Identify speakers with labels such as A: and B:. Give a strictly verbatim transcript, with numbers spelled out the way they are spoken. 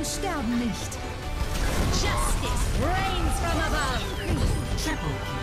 A: sterben nicht. Justice reigns from above. Triple kill.